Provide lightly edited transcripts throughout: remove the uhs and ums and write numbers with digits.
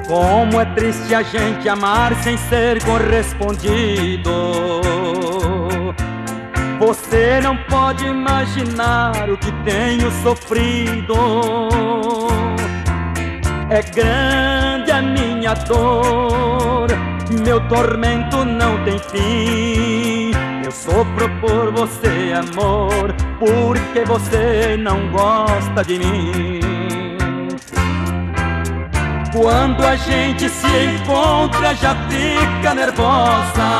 Como é triste a gente amar sem ser correspondido. Você não pode imaginar o que tenho sofrido. É grande a minha dor, meu tormento não tem fim. Eu sofro por você, amor, porque você não gosta de mim. Quando a gente se encontra já fica nervosa.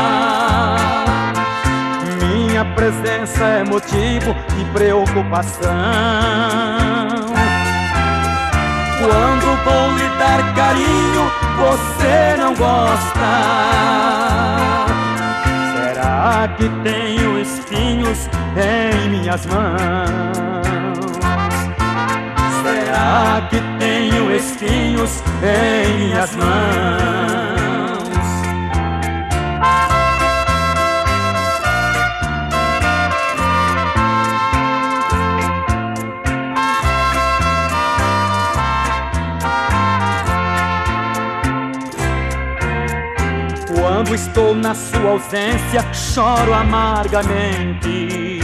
Minha presença é motivo de preocupação. Quando vou lhe dar carinho, você não gosta. Será que tenho espinhos em minhas mãos? Será que tenho espinhos em minhas mãos? Quando estou na sua ausência, choro amargamente.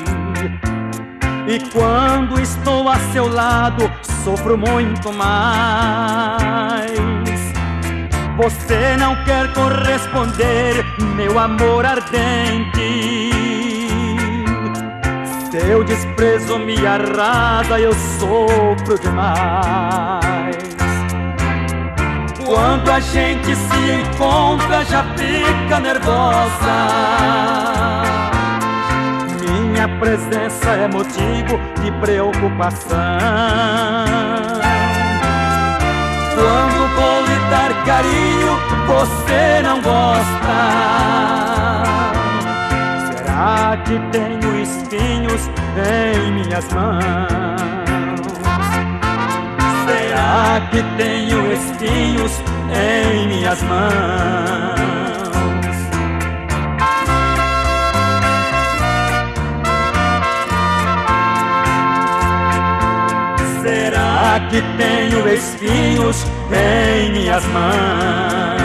E quando estou a seu lado, sofro muito mais. Você não quer corresponder, meu amor ardente. Seu desprezo me arrasa, eu sofro demais. Quando a gente se encontra já fica nervosa. Minha presença é motivo de preocupação. Quando vou lhe dar carinho, você não gosta. Será que tenho espinhos em minhas mãos? Será que tenho espinhos em minhas mãos? Será que tenho espinhos em minhas mãos?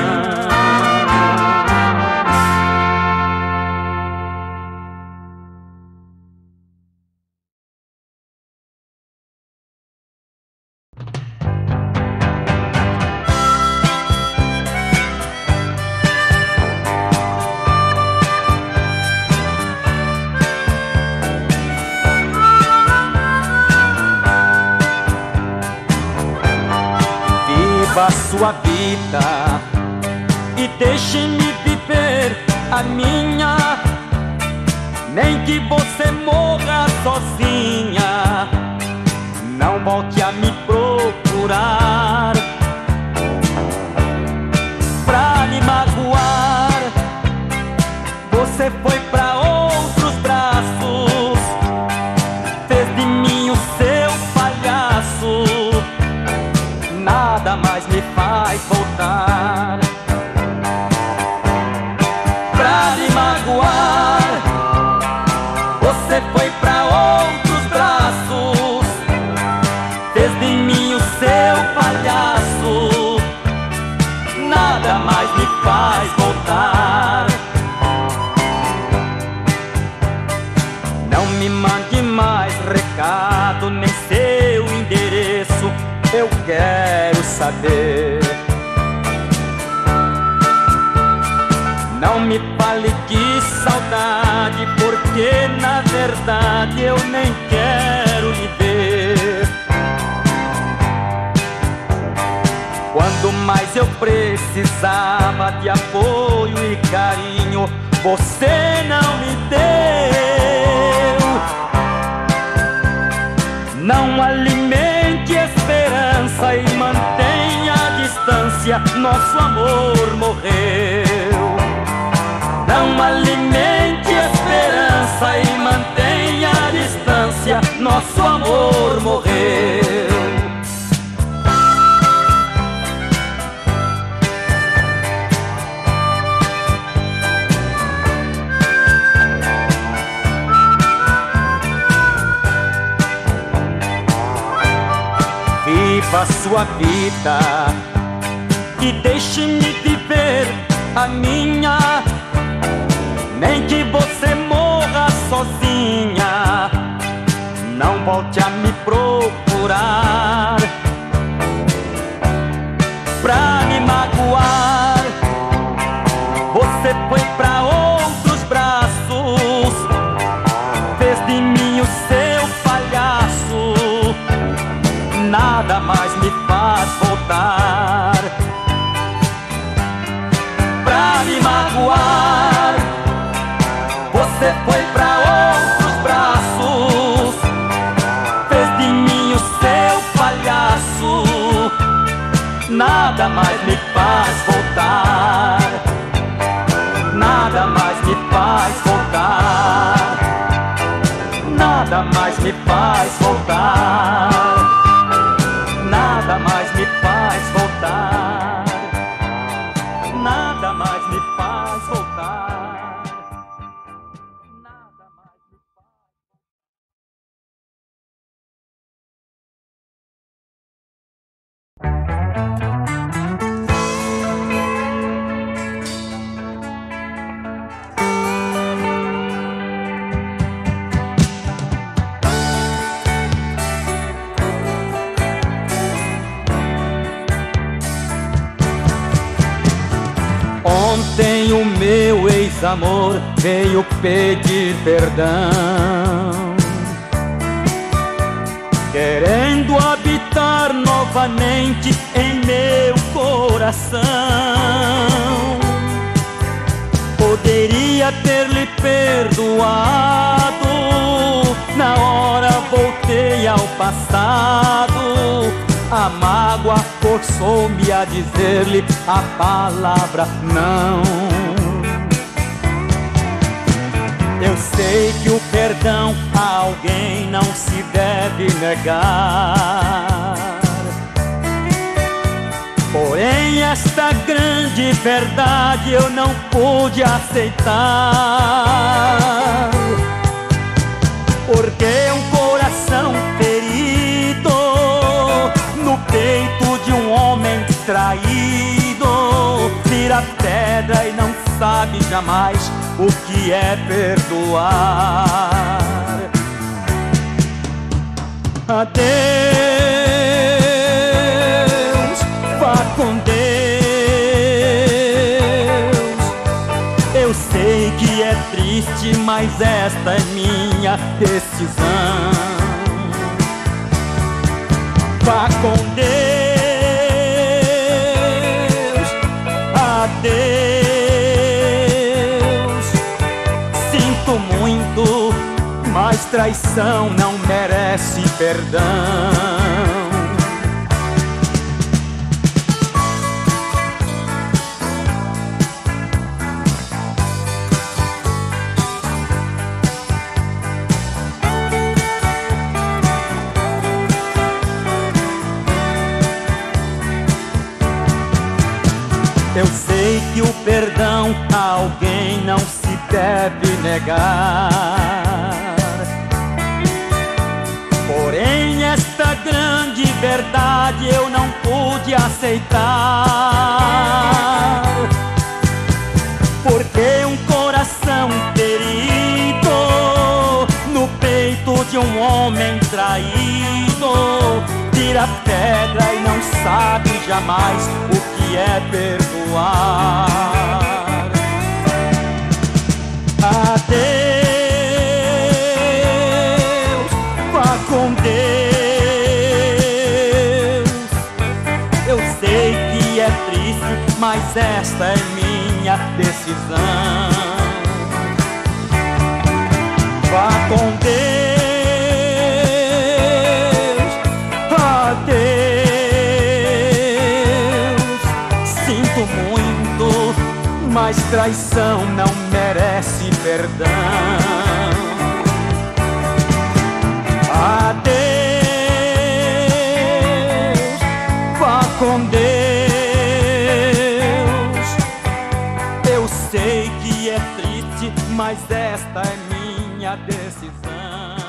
Viva a sua vida e deixe-me viver a minha. Nem que você morra sozinha, não volte a me procurar pra me magoar. Você foi pra outros braços, fez de mim o seu palhaço. Nada mais me faz voltar pra me magoar. Você foi pra outros braços, fez de mim o seu palhaço. Nada mais me faz voltar. Não me mande mais recado, nem seu endereço, eu quero saber. Não me fale de saudade, porque na verdade eu nem quero lhe ver. Quando mais eu precisava de apoio e carinho, você não me deu. Não alimente esperança e mantenha a distância, nosso amor morreu. Não alimente esperança e mantenha a distância, nosso amor morreu. Viva a sua vida e deixe-me viver a minha. Nem que você morra sozinha, não volte a me procurar pra me magoar. Você foi pra outros braços, fez de mim o seu palhaço. Nada mais me faz voltar pra me magoar. Você foi pra outros braços, fez de mim o seu palhaço. Nada mais me faz voltar, nada mais me faz voltar, nada mais me faz voltar, nada mais me faz voltar, nada mais me faz voltar, nada mais me faz. Ontem o meu ex-amor veio pedir perdão, querendo habitar novamente em meu coração. Poderia ter lhe perdoado, na hora voltei ao passado. A mágoa forçou-me a dizer-lhe a palavra não. Eu sei que o perdão a alguém não se deve negar, porém esta grande verdade eu não pude aceitar. Porque um coração ferido no peito de um homem traído vira pedra e não sabe jamais o que é perdoar. Adeus, vá com Deus. Eu sei que é triste, mas esta é minha decisão. Vá com Deus, adeus. Sinto muito, mas traição não merece perdão. Eu sei que o perdão a alguém não se deve negar, porém esta grande verdade eu não pude aceitar. Porque um coração ferido no peito de um homem traído vira pedra e não sabe jamais o que é perdoar. Adeus, vá com Deus. Eu sei que é triste, mas esta é minha decisão. Vá com Deus, adeus. Sinto muito, mas traição não merece perdão. Adeus, vá com Deus. Eu sei que é triste, mas esta é minha decisão.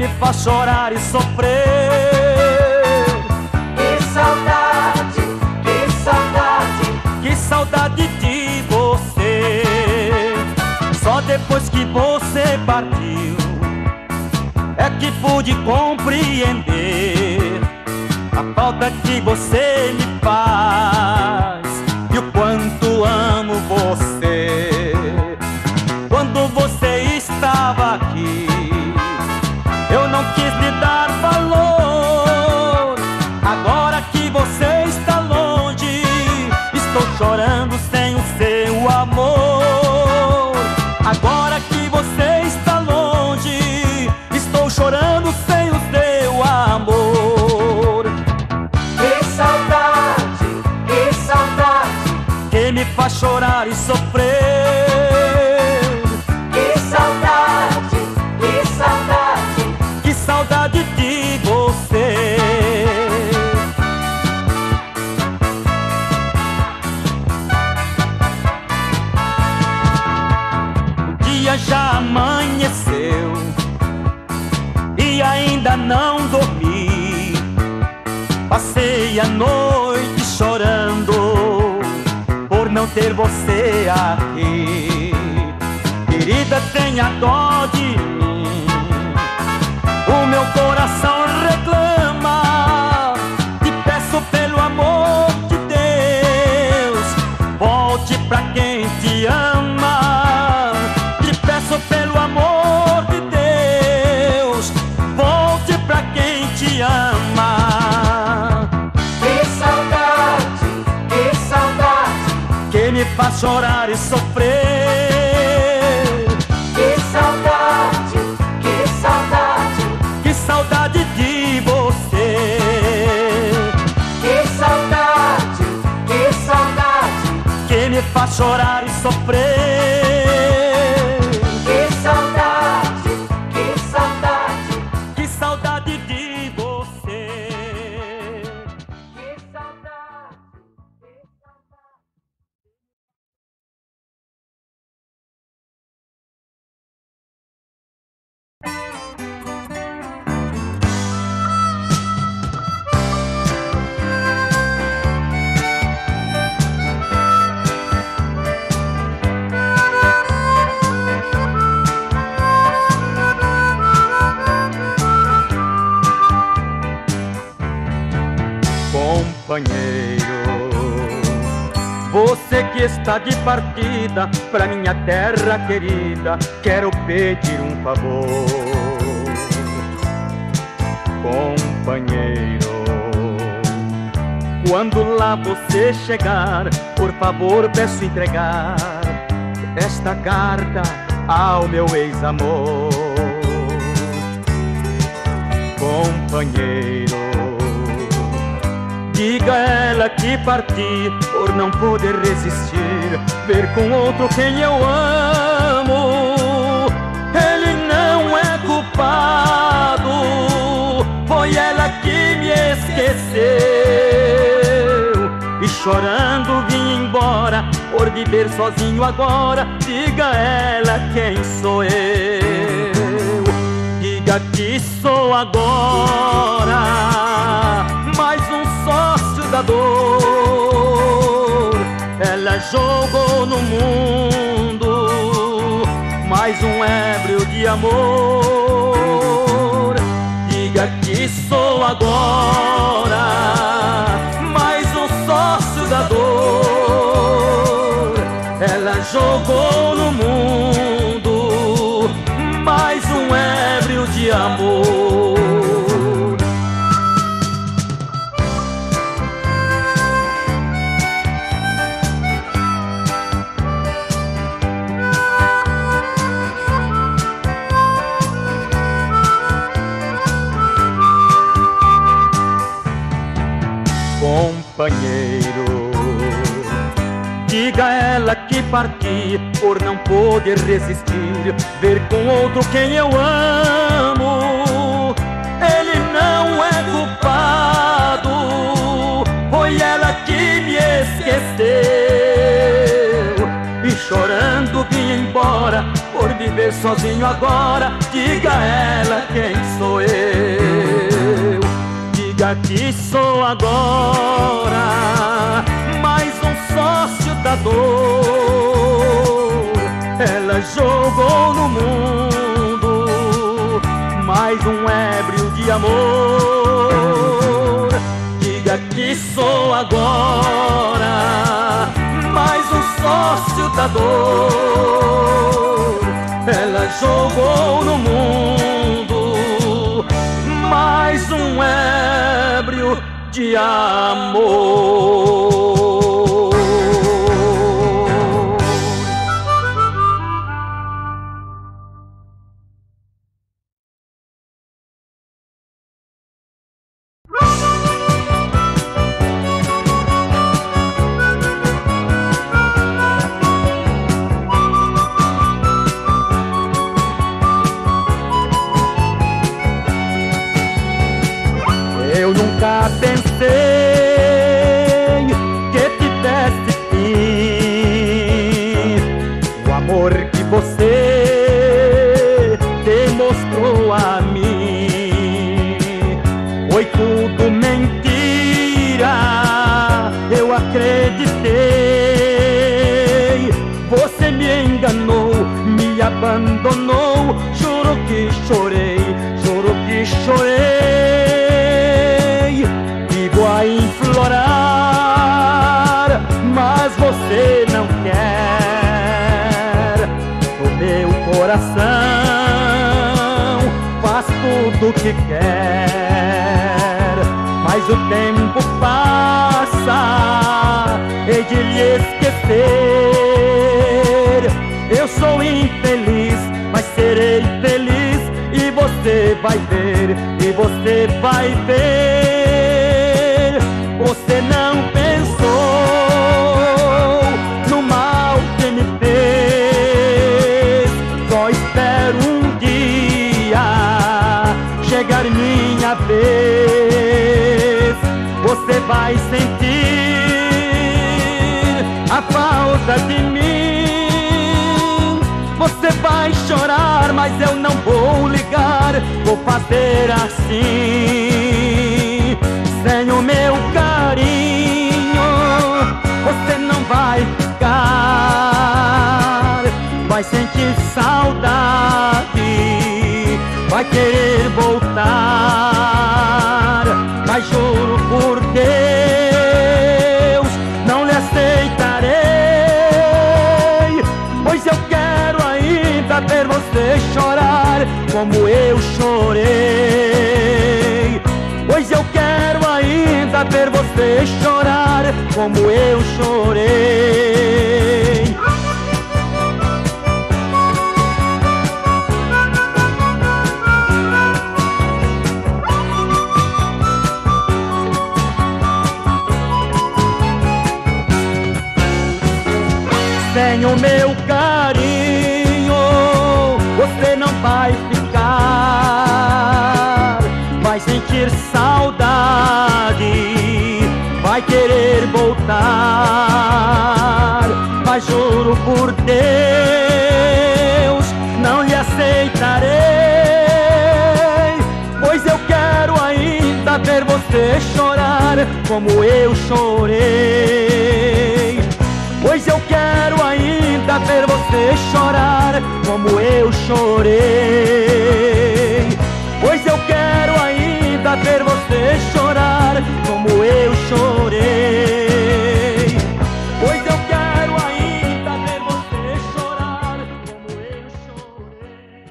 me faz chorar e sofrer. Que saudade, que saudade, que saudade de você. Só depois que você partiu é que pude compreender a falta que você me faz e o quanto amo você. Quando você estava aqui, eu não quis lhe dar valor. Agora que você está longe, estou chorando sem o seu amor. Agora que você está longe, estou chorando sem o seu amor. que saudade, Que me faz chorar e sofrer. que saudade, que saudade, Que saudade de você. O dia já amanheceu e ainda não dormi. Passei a noite chorando por não ter você aqui. Querida, tenha dó de mim. O meu coração reclama. Te peço pelo amor de Deus, volte pra quem te ama. Te peço pelo amor de Deus, volte pra quem te ama. que saudade, Que me faz chorar e sofrer. que saudade, que saudade, Que saudade de você. que saudade, que saudade, Que me faz chorar e sofrer. que saudade, que saudade, Que saudade de você. que saudade. Companheiro, você que está de partida pra minha terra querida, quero pedir um favor. Companheiro, quando lá você chegar, por favor peço entregar esta carta ao meu ex-amor. Companheiro, diga a ela que parti por não poder resistir, ver com outro quem eu amo. Ele não é culpado, foi ela que me esqueceu. E chorando vim embora por viver sozinho agora. Diga a ela quem sou eu. Diga que sou agora mais um sócio da dor. Ela jogou no mundo mais um ébrio de amor. Diga que sou agora mais um sócio da dor. Ela jogou no mundo mais um ébrio de amor. Companheiro, diga a ela que parti por não poder resistir, ver com outro quem eu amo. Ele não é culpado, foi ela que me esqueceu. E chorando vim embora por viver sozinho agora. Diga a ela quem sou Diga que sou agora mais um sócio da dor. Ela jogou no mundo mais um ébrio de amor. Diga que sou agora mais um sócio da dor. Ela jogou no mundo mais um ébrio de amor. Eu nunca pensei que tivesse fim. O amor que você demonstrou a mim foi tudo mentira. Eu acreditei. Você me enganou, me abandonou. Juro que chorei, juro que chorei. A implorar, mas você não quer. O meu coração faz tudo o que quer, mas o tempo passa, hei de lhe esquecer. Eu sou infeliz, mas serei feliz, e você vai ver, e você vai ver. Você não pensou no mal que me fez. Só espero um dia chegar minha vez. Você vai sentir a falta de mim. Você vai chorar, mas eu não vou ligar. Vou fazer assim. Sem o meu carinho, você não vai ficar. Vai sentir saudade, vai querer voltar. Mas juro por Deus, não lhe aceitarei. Pois eu quero ainda ver você chorar como eu chorei. Pois eu quero ainda ver você chorar como eu chorei. Sem o meu carinho, você não vai ficar. Vai sentir saudade, vai querer voltar. Mas juro por Deus, não lhe aceitarei. Pois eu quero ainda ver você chorar como eu chorei. Pois eu quero ainda ver você chorar como eu chorei. Pois eu quero ainda ver você chorar como eu chorei. Pois eu quero ainda ver você chorar como eu chorei.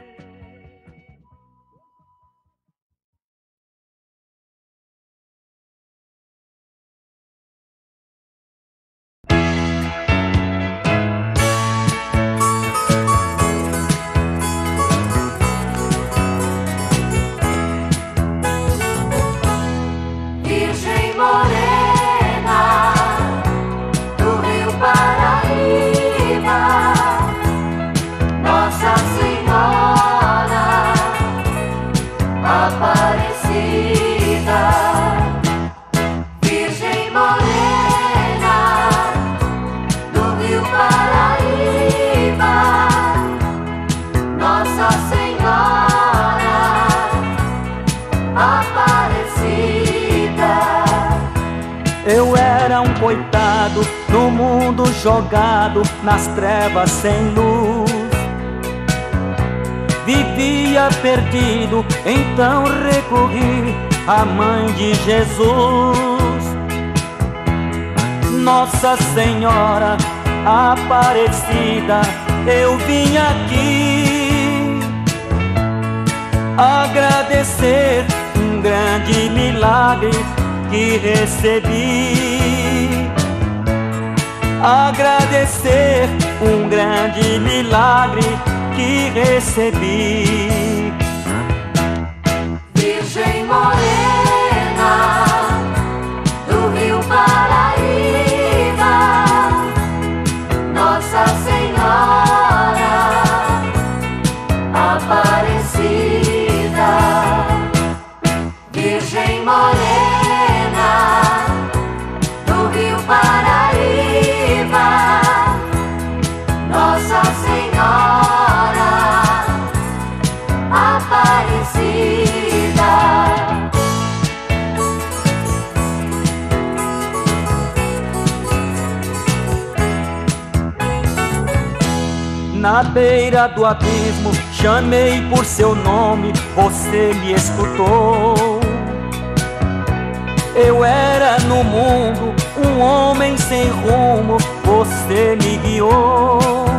coitado, no mundo jogado, nas trevas sem luz. Vivia perdido, então recorri à Mãe de Jesus. Nossa Senhora Aparecida, eu vim aqui agradecer um grande milagre que recebi. Agradecer um grande milagre que recebi. Virgem morena do Rio Paraíba, Nossa Senhora Aparecida. Virgem morena do Rio Paraíba, Nossa Senhora Aparecida. Na beira do abismo, chamei por seu nome, você me escutou. Eu era no mundo um homem sem rumo, você me guiou.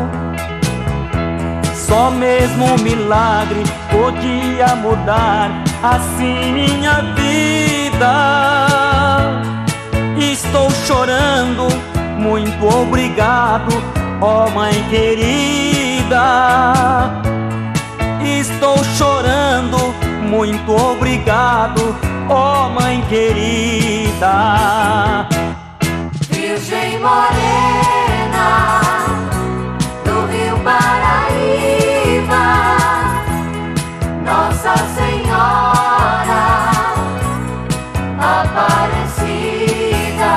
Só mesmo um milagre podia mudar assim minha vida. Estou chorando, muito obrigado, ó Mãe querida. Estou chorando, muito obrigado, ó Mãe querida. Virgem morena do Rio Paraíba, Nossa Senhora Aparecida.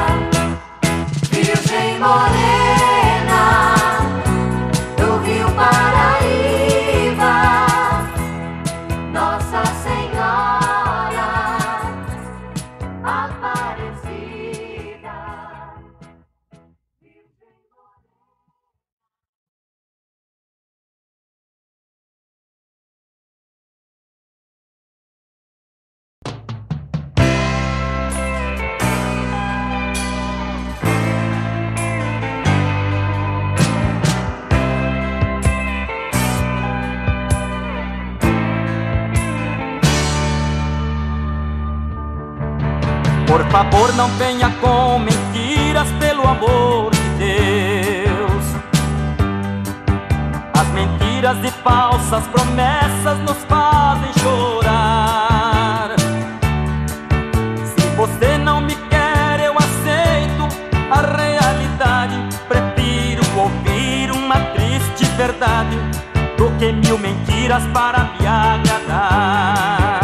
Virgem morena do Rio Paraíba, Nossa Senhora Aparecida. Por favor, não venha com mentiras, pelo amor de Deus. As mentiras e falsas promessas nos fazem chorar. Se você não me quer, eu aceito a realidade. Prefiro ouvir uma triste verdade do que mil mentiras para me agradar.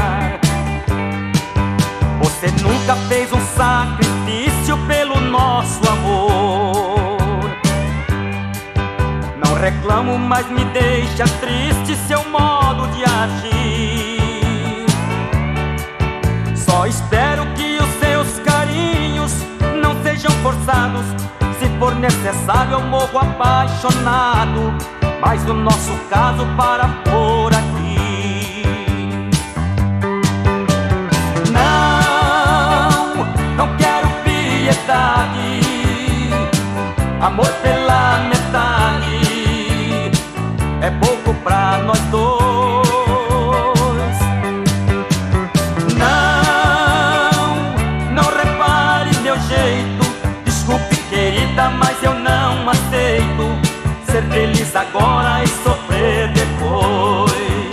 Você nunca fez um sacrifício pelo nosso amor. Não reclamo, mas me deixa triste seu modo de agir. Só espero que os seus carinhos não sejam forçados. Se for necessário eu morro apaixonado, mas no nosso caso para por aqui. Não quero piedade, amor pela metade é pouco pra nós dois. Não repare meu jeito, desculpe querida, mas eu não aceito ser feliz agora e sofrer depois.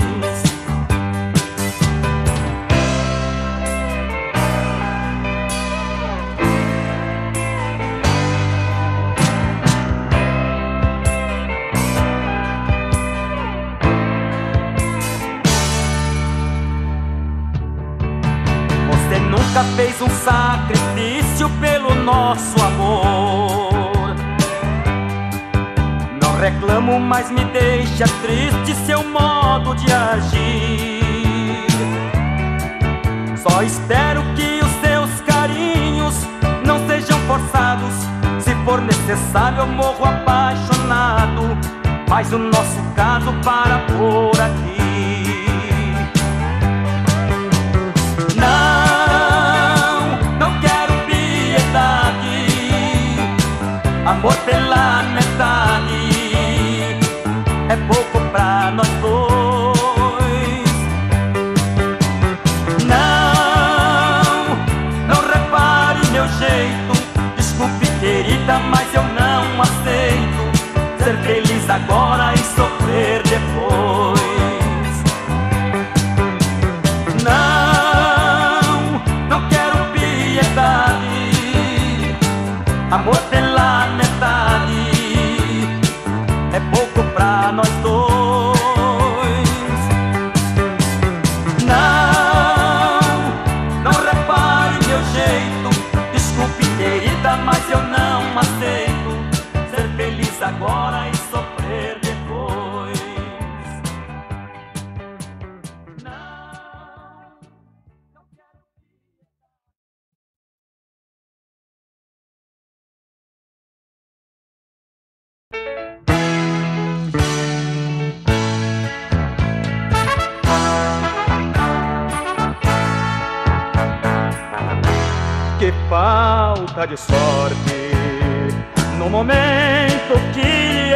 Nunca fez um sacrifício pelo nosso amor. Não reclamo, mas me deixa triste seu modo de agir. Só espero que os seus carinhos não sejam forçados. Você sabe, eu morro apaixonado, mas o nosso caso para por aqui. Não quero piedade, amor pela metade é pouco pra nós dois. Não repare meu jeito, desculpe querida, mas eu não aceito ser feliz agora e sofrer depois. Não quero piedade, amor pela metade é pouco pra nós dois. Não repare meu jeito, desculpe querida, mas eu não aceito ser feliz agora e sofrer depois. Não quero. Que falta de sorte no momento que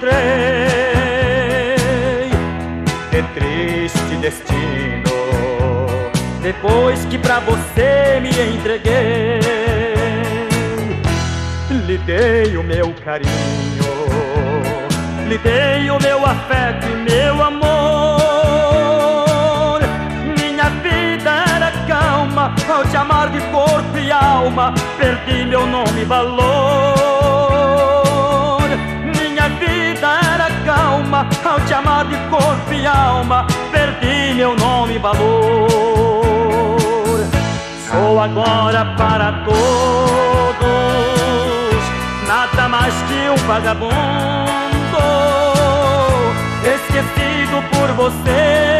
encontrei. Que triste destino depois que pra você me entreguei. Lhe dei o meu carinho, lhe dei o meu afeto e meu amor. Minha vida era calma, ao te amar de corpo e alma, perdi meu nome e valor. Minha vida era calma, ao te amar de corpo e alma, perdi meu nome e valor. Sou agora para todos nada mais que um vagabundo, esquecido por você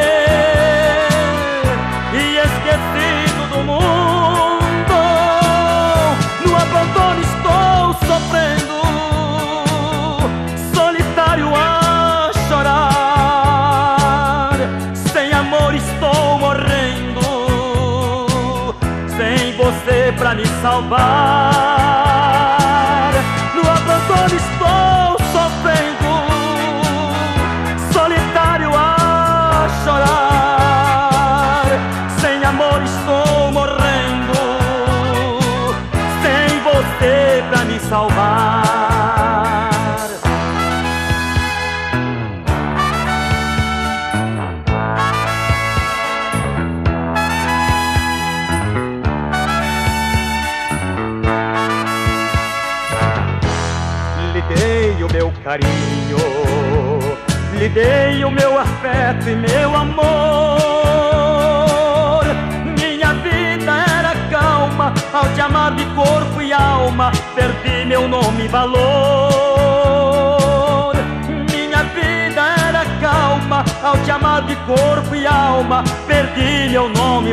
e esquecido do mundo. No abandono estou sofrendo, solitário a chorar. Sem amor estou morrendo, sem você pra me salvar. No abandono estou sofrendo, solitário a chorar. Sem amor estou morrendo, sem você pra me salvar. Lhe dei o meu carinho, lhe dei o meu afeto e meu amor. Minha vida era calma, ao te amar de corpo e alma, perdi meu nome e valor. Minha vida era calma, ao te amar de corpo e alma, perdi meu nome e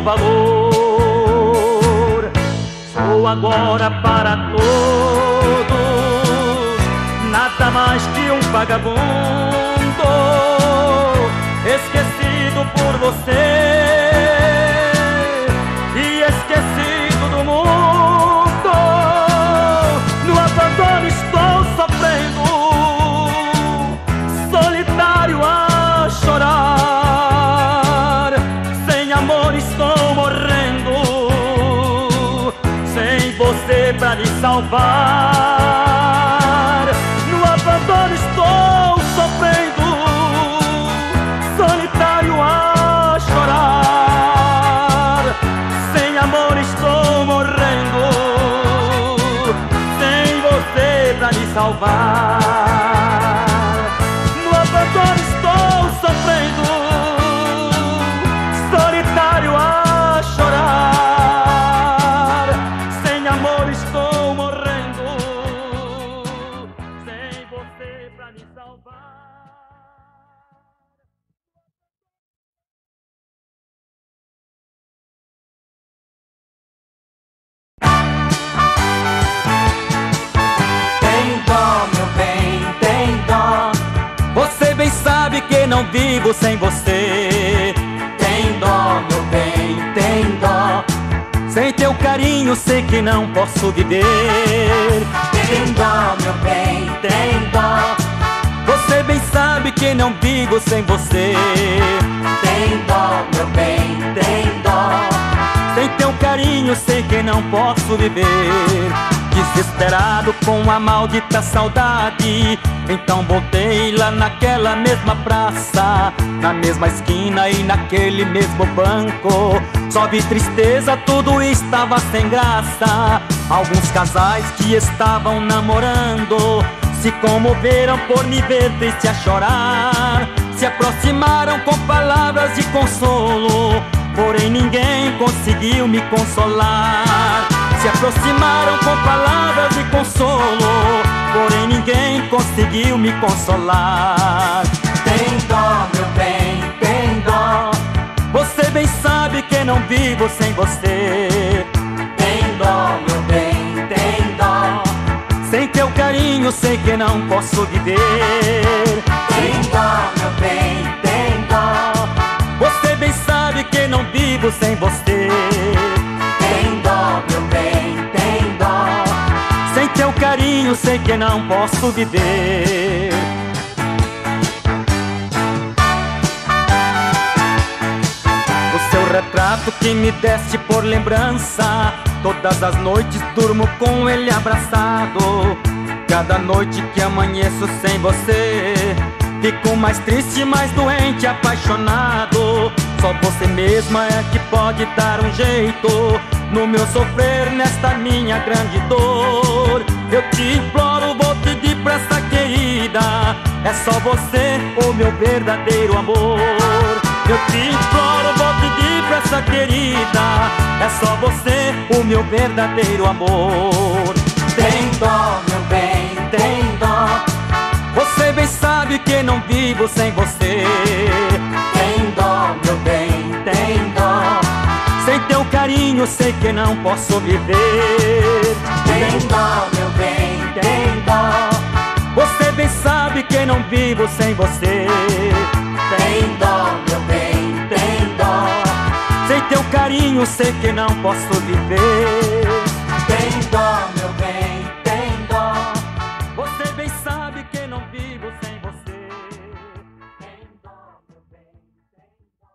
valor. Sou agora para todos nada mais que um vagabundo, esquecido por você e esquecido do mundo. No abandono estou sofrendo, solitário a chorar. Sem amor estou morrendo, sem você pra me salvar. No abandono estou sofrendo, solitário a chorar. Sem amor estou morrendo, sem você pra me salvar. No abandono estou sofrendo, solitário a chorar. Sem amor estou morrendo, sem você pra me salvar. Quem não vivo sem você. Tem dó, meu bem, tem dó. Sem teu carinho sei que não posso viver. Tem dó, meu bem, tem dó. Você bem sabe que não vivo sem você. Tem dó, meu bem, tem dó. Sem teu carinho sei que não posso viver. Desesperado com a maldita saudade, então voltei lá naquela mesma praça, na mesma esquina e naquele mesmo banco. Só vi tristeza, tudo estava sem graça. Alguns casais que estavam namorando se comoveram por me ver triste a chorar. Se aproximaram com palavras de consolo, porém ninguém conseguiu me consolar. Se aproximaram com palavras de consolo, porém ninguém conseguiu me consolar. Tem dó, meu bem, tem dó. Você bem sabe que não vivo sem você. Tem dó, meu bem, tem dó. Sem teu carinho sei que não posso viver. Tem dó, meu bem, tem dó. Você bem sabe que não vivo sem você. Tem dó, meu bem, tem dó. Sem teu carinho sei que não posso viver. O seu retrato que me deste por lembrança, todas as noites durmo com ele abraçado. Cada noite que amanheço sem você, fico mais triste, mais doente, apaixonado. Só você mesma é que pode dar um jeito no meu sofrer, nesta minha grande dor. Eu te imploro, vou pedir pra essa querida, é só você o meu verdadeiro amor. Eu te imploro, vou pedir pra essa querida, é só você o meu verdadeiro amor. Tem dó, meu bem, tem dó. Você bem sabe que não vivo sem você. Tem dó, meu bem, tem dó. Sem teu carinho sei que não posso viver. Tem dó, meu bem, tem dó. Você bem sabe que não vivo sem você. Tem dó, meu bem, tem dó. Sem teu carinho sei que não posso viver. Tem dó, meu bem, tem dó. Você bem sabe que não vivo sem você. Tem dó, meu bem, tem dó.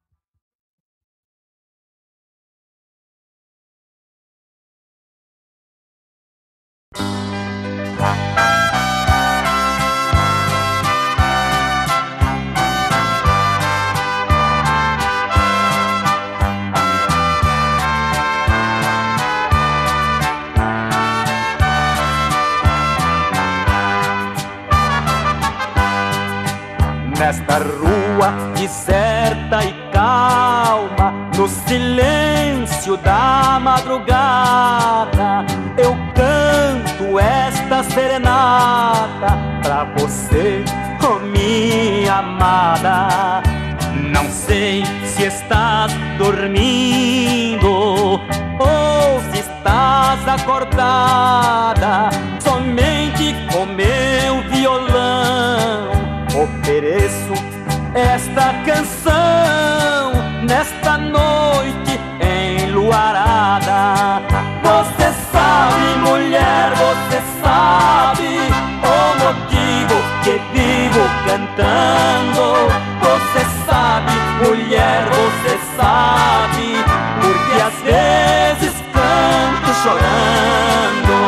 Nesta rua deserta e calma, no silêncio da madrugada, eu canto esta serenata pra você, oh minha amada. Não sei se estás dormindo ou se estás acordada, somente com meu violão ofereço esta canção nesta noite enluarada. Você sabe, mulher, você sabe o motivo que vivo cantando. Você sabe, mulher, você sabe, porque às vezes canto chorando.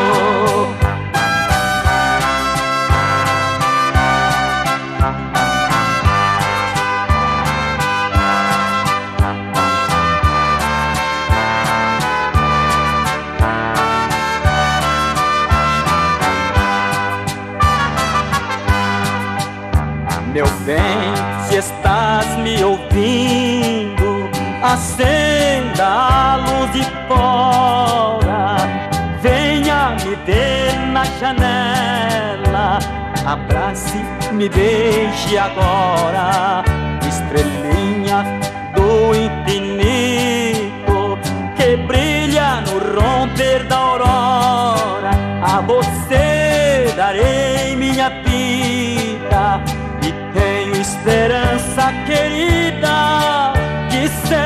Meu bem, se estás me ouvindo, acenda a luz de fora. Venha me ver na janela, abrace, me beije agora. Estrelinha do infinito que brilha no romper da aurora, a você darei minha vida e tenho esperança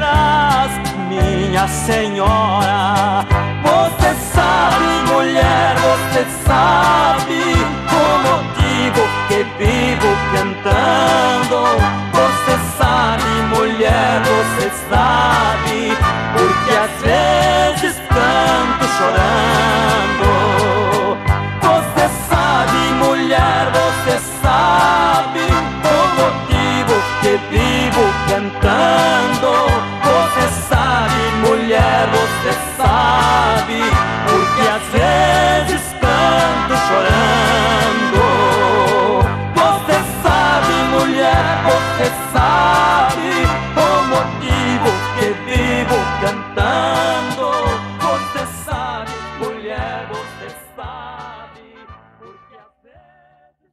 verás, minha senhora. Você sabe, mulher, você sabe o motivo que vivo cantando. Você sabe, mulher, você sabe, porque às vezes canto chorando. Você sabe, mulher, você sabe o motivo que vivo cantando. Você sabe, mulher, você sabe, porque às vezes canto chorando. Você sabe, mulher, você sabe o motivo que vivo cantando. Você sabe, mulher, você sabe, porque às vezes...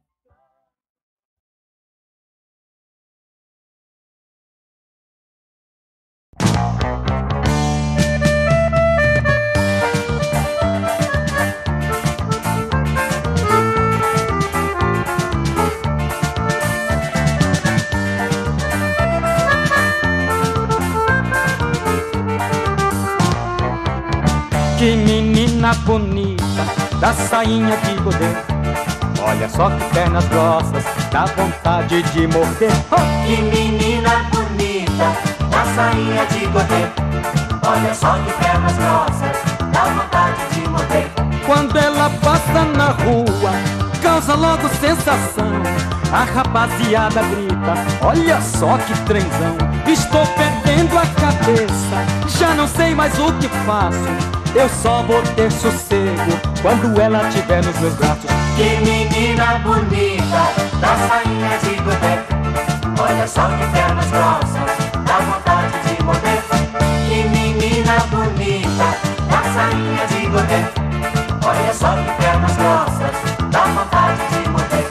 Que menina bonita, da sainha de godê. Olha só que pernas grossas, dá vontade de morder. Oh! Que menina bonita, da sainha de godê. Olha só que pernas grossas, dá vontade de morder. Quando ela passa na rua, causa logo sensação. A rapaziada grita, olha só que trenzão. Estou perdendo a cabeça, já não sei mais o que faço. Eu só vou ter sossego quando ela estiver nos meus braços. Que menina bonita, da sainha de godê. Olha só que pernas grossas, dá vontade de morder. Que menina bonita, da sainha de godê. Olha só que pernas grossas, dá vontade de morder.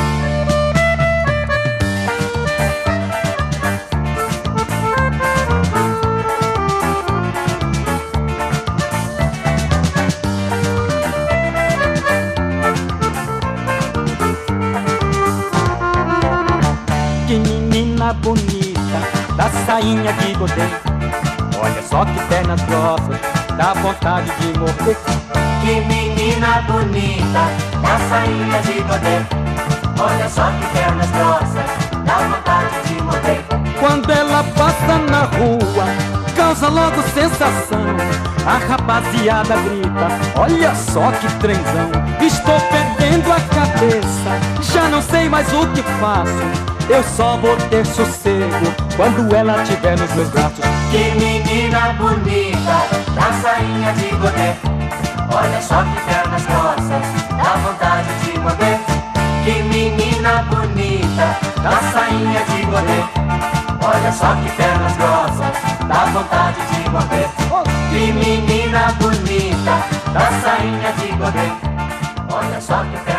Que menina bonita, da sainha de godê. Olha só que pernas grossas, dá vontade de morder. Que menina bonita, da sainha de godê. Olha só que pernas grossas, dá vontade de morder. Quando ela passa na rua, causa logo sensação. A rapaziada grita, olha só que trenzão. Estou perdendo a cabeça, já não sei mais o que faço. Eu só vou ter sossego quando ela estiver nos meus braços. Que menina bonita, da sainha de godê. Olha só que pernas grossas, dá vontade de morder. Que menina bonita, da sainha de godê. Olha só que pernas grossas, dá vontade de morder. Que menina bonita, da sainha de godê. Olha só que pernas